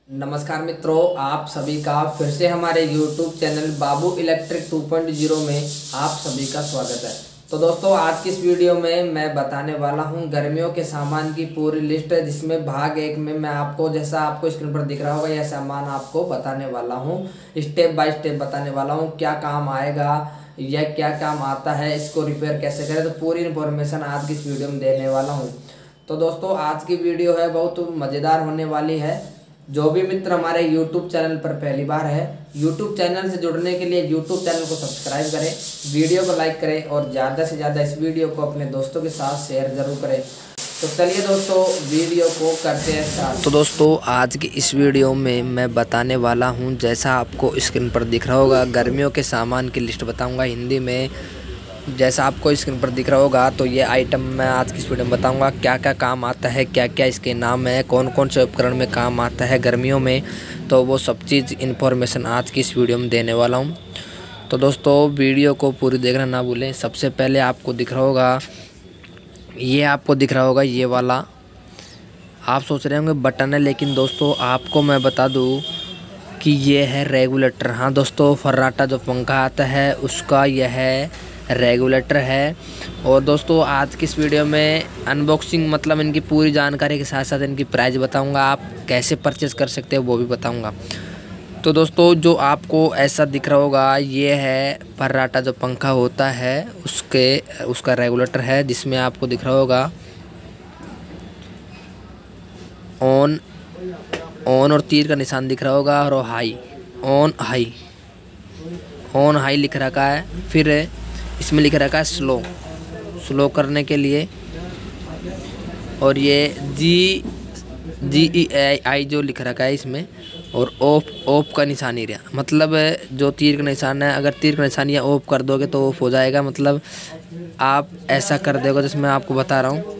नमस्कार मित्रों, आप सभी का फिर से हमारे YouTube चैनल बाबू इलेक्ट्रिक 2.0 में आप सभी का स्वागत है। तो दोस्तों, आज की इस वीडियो में मैं बताने वाला हूं गर्मियों के सामान की पूरी लिस्ट, जिसमें भाग एक में मैं आपको, जैसा आपको स्क्रीन पर दिख रहा होगा, यह सामान आपको बताने वाला हूं। स्टेप बाय स्टेप बताने वाला हूं, क्या काम आएगा, यह क्या काम आता है, इसको रिपेयर कैसे करें, तो पूरी इन्फॉर्मेशन आज की इस वीडियो में देने वाला हूँ। तो दोस्तों, आज की वीडियो है बहुत मज़ेदार होने वाली है। जो भी मित्र हमारे YouTube चैनल पर पहली बार है, YouTube चैनल से जुड़ने के लिए YouTube चैनल को सब्सक्राइब करें, वीडियो को लाइक करें और ज़्यादा से ज़्यादा इस वीडियो को अपने दोस्तों के साथ शेयर ज़रूर करें। तो चलिए दोस्तों, वीडियो को करते हैं स्टार्ट। तो दोस्तों, आज की इस वीडियो में मैं बताने वाला हूं, जैसा आपको स्क्रीन पर दिख रहा होगा, गर्मियों के सामान की लिस्ट बताऊँगा हिंदी में। जैसा आपको स्क्रीन पर दिख रहा होगा, तो ये आइटम मैं आज की इस वीडियो में बताऊंगा क्या क्या काम आता है, क्या क्या इसके नाम है, कौन कौन से उपकरण में काम आता है गर्मियों में। तो वो सब चीज़ इन्फॉर्मेशन आज की इस वीडियो में देने वाला हूं। तो दोस्तों, वीडियो को पूरी देखना ना भूलें। सबसे पहले आपको दिख रहा होगा, ये वाला। आप सोच रहे होंगे बटन है, लेकिन दोस्तों आपको मैं बता दूँ कि ये है रेगुलेटर। हाँ दोस्तों, फर्राटा जो पंखा आता है उसका यह रेगुलेटर है। और दोस्तों, आज की इस वीडियो में अनबॉक्सिंग, मतलब इनकी पूरी जानकारी के साथ साथ इनकी प्राइस बताऊंगा, आप कैसे परचेस कर सकते हो वो भी बताऊंगा। तो दोस्तों, जो आपको ऐसा दिख रहा होगा, ये है फर्राटा जो पंखा होता है उसका रेगुलेटर है, जिसमें आपको दिख रहा होगा ऑन और तीर का निशान दिख रहा होगा, और हाई, ऑन हाई लिख रखा है। फिर इसमें लिख रखा है स्लो करने के लिए। और ये GEI जो लिख रखा है इसमें। और ऑफ का निशान ही रहा, मतलब जो तीर का निशान है, अगर तीर का निशान या ऑफ कर दोगे तो ऑफ हो जाएगा। मतलब आप ऐसा कर दोगे, जैसे मैं आपको बता रहा हूँ,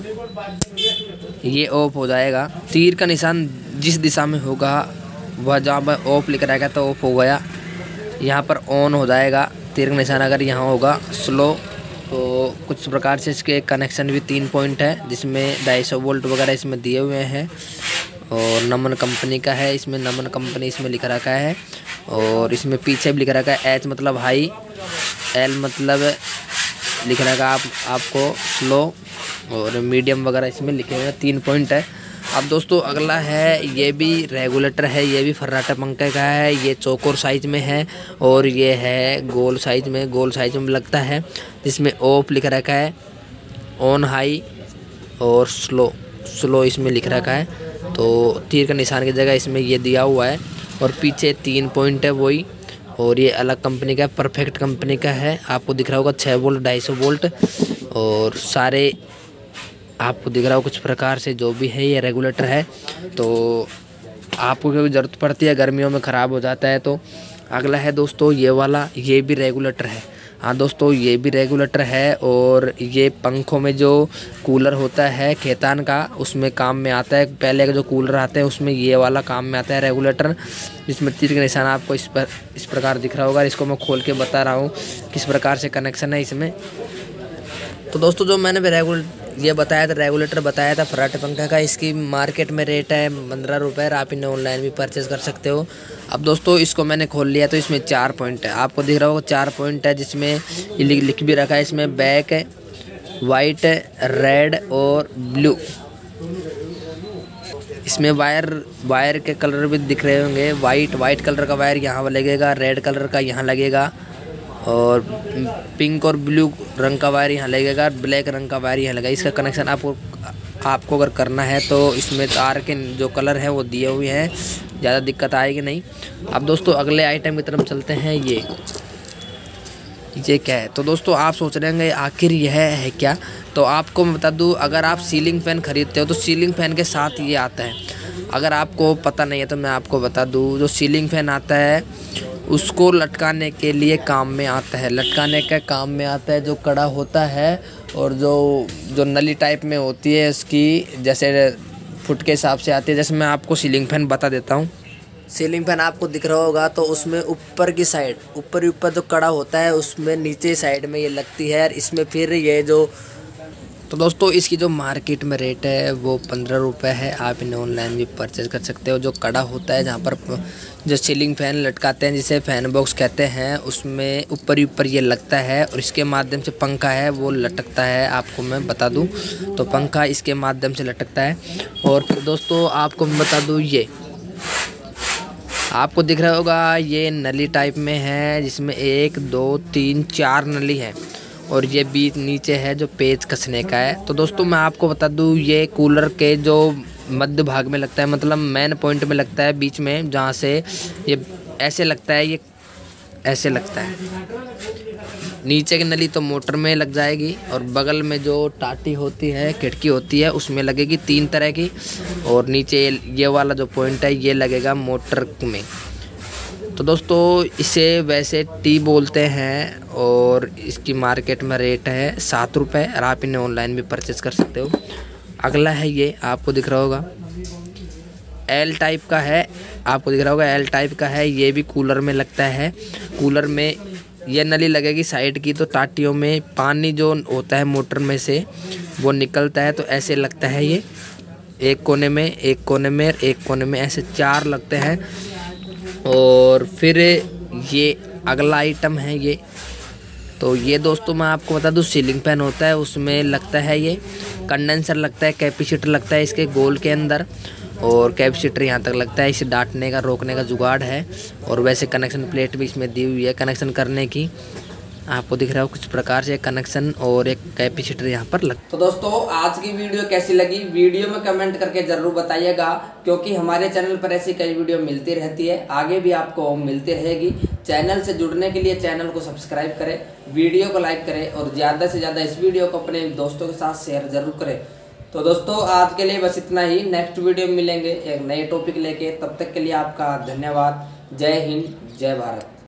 ये ऑफ हो जाएगा। तीर का निशान जिस दिशा में होगा वह जहाँ पर ऑफ लिख रहेगा तो ऑफ हो गया। यहाँ पर ऑन हो जाएगा। तीर का निशान अगर यहाँ होगा स्लो। तो कुछ प्रकार से इसके कनेक्शन भी 3 पॉइंट है, जिसमें 250 वोल्ट वगैरह इसमें दिए हुए हैं। और नमन कंपनी का है, इसमें नमन कंपनी इसमें लिख रखा है। और इसमें पीछे भी लिख रखा है H मतलब हाई, L मतलब लिख रखा है आपको स्लो, और मीडियम वगैरह इसमें लिखे हुए हैं। 3 पॉइंट है। अब दोस्तों, अगला है, ये भी रेगुलेटर है, ये भी फर्राटा पंखे का है। ये चौकोर साइज में है और ये है गोल साइज में लगता है, जिसमें ऑफ लिख रखा है, ऑन हाई और स्लो इसमें लिख रखा है। तो तीर का निशान की जगह इसमें ये दिया हुआ है। और पीछे 3 पॉइंट है वही। और ये अलग कंपनी का, परफेक्ट कंपनी का है। आपको दिख रहा होगा 6 वोल्ट 250 वोल्ट। और सारे आपको दिख रहा हो कुछ प्रकार से जो भी है, ये रेगुलेटर है। तो आपको कोई ज़रूरत पड़ती है, गर्मियों में ख़राब हो जाता है। तो अगला है दोस्तों ये वाला, ये भी रेगुलेटर है। हाँ दोस्तों, ये भी रेगुलेटर है। और ये पंखों में जो कूलर होता है खेतान का, उसमें काम में आता है। पहले के जो कूलर आते हैं उसमें ये वाला काम में आता है रेगुलेटर, जिसमें तीर का निशान आपको इस प्रकार दिख रहा होगा। इसको मैं खोल के बता रहा हूँ किस प्रकार से कनेक्शन है इसमें। तो दोस्तों, जो मैंने रेगुलेटर बताया था फर्राटा पंखा का, इसकी मार्केट में रेट है 15 रुपये। आप इन्हें ऑनलाइन भी परचेज़ कर सकते हो। अब दोस्तों, इसको मैंने खोल लिया, तो इसमें 4 पॉइंट है। आपको दिख रहा होगा 4 पॉइंट है, जिसमें ये लिख भी रखा है, इसमें ब्लैक, वाइट, रेड और ब्लू। इसमें वायर के कलर भी दिख रहे होंगे। वाइट कलर का वायर यहाँ लगेगा, रेड कलर का यहाँ लगेगा, और पिंक और ब्लू रंग का वायर यहाँ लगेगा, ब्लैक रंग का वायर यहाँ लगेगा। इसका कनेक्शन आपको अगर करना है तो इसमें तार के जो कलर है वो दिए हुए हैं, ज़्यादा दिक्कत आएगी नहीं। अब दोस्तों, अगले आइटम की तरफ चलते हैं। ये क्या है? तो दोस्तों, आप सोच रहे होंगे आखिर यह है क्या? तो आपको मैं बता दूँ, अगर आप सीलिंग फ़ैन ख़रीदते हो तो सीलिंग फ़ैन के साथ ये आता है। अगर आपको पता नहीं है तो मैं आपको बता दूँ, जो सीलिंग फ़ैन आता है उसको लटकाने के लिए काम में आता है। लटकाने का काम में आता है, जो कड़ा होता है और जो नली टाइप में होती है उसकी, जैसे फुट के हिसाब से आती है। जैसे मैं आपको सीलिंग फ़ैन बता देता हूँ। सीलिंग फैन आपको दिख रहा होगा, तो उसमें ऊपर की साइड, ऊपर जो कड़ा होता है उसमें नीचे साइड में ये लगती है। और इसमें फिर ये जो तो दोस्तों इसकी जो मार्केट में रेट है वो 15 रुपये है। आप इन्हें ऑनलाइन भी परचेज़ कर सकते हो। जो कड़ा होता है जहाँ पर जो सीलिंग फ़ैन लटकाते हैं जिसे फ़ैन बॉक्स कहते हैं, उसमें ऊपर ही ऊपर ये लगता है और इसके माध्यम से पंखा है वो लटकता है। आपको मैं बता दूं तो पंखा इसके माध्यम से लटकता है। और फिर दोस्तों आपको मैं बता दूं, ये आपको दिख रहा होगा ये नली टाइप में है जिसमें 1 2 3 4 नली है और ये बीच नीचे है जो पेच कसने का है। तो दोस्तों मैं आपको बता दूं ये कूलर के जो मध्य भाग में लगता है, मतलब मेन पॉइंट में लगता है बीच में, जहाँ से ये ऐसे लगता है, ये ऐसे लगता है। नीचे की नली तो मोटर में लग जाएगी और बगल में जो टाटी होती है, खिड़की होती है, उसमें लगेगी 3 तरह की। और नीचे ये वाला जो पॉइंट है ये लगेगा मोटर में। तो दोस्तों इसे वैसे टी बोलते हैं और इसकी मार्केट में रेट है 7 रुपये और आप इन्हें ऑनलाइन भी परचेज़ कर सकते हो। अगला है ये, आपको दिख रहा होगा एल टाइप का है, आपको दिख रहा होगा एल टाइप का है। ये भी कूलर में लगता है। कूलर में ये नली लगेगी साइड की, तो टाटियों में पानी जो होता है मोटर में से वो निकलता है, तो ऐसे लगता है। ये एक कोने में, एक कोने में, एक कोने में, ऐसे 4 लगते हैं। और फिर ये अगला आइटम है ये। तो ये दोस्तों मैं आपको बता दूं सीलिंग फैन होता है, उसमें लगता है ये कंडेंसर लगता है, कैपेसिटर लगता है इसके गोल के अंदर, और कैपेसिटर यहाँ तक लगता है। इसे डांटने का रोकने का जुगाड़ है। और वैसे कनेक्शन प्लेट भी इसमें दी हुई है कनेक्शन करने की, आपको दिख रहा हो कुछ प्रकार से कनेक्शन और एक कैपेसिटर यहाँ पर लग। तो दोस्तों आज की वीडियो कैसी लगी वीडियो में कमेंट करके जरूर बताइएगा, क्योंकि हमारे चैनल पर ऐसी कई वीडियो मिलती रहती है, आगे भी आपको मिलती रहेगी। चैनल से जुड़ने के लिए चैनल को सब्सक्राइब करें, वीडियो को लाइक करें और ज़्यादा से ज़्यादा इस वीडियो को अपने दोस्तों के साथ शेयर जरूर करें। तो दोस्तों आज के लिए बस इतना ही। नेक्स्ट वीडियो में मिलेंगे एक नए टॉपिक लेके, तब तक के लिए आपका धन्यवाद। जय हिंद, जय भारत।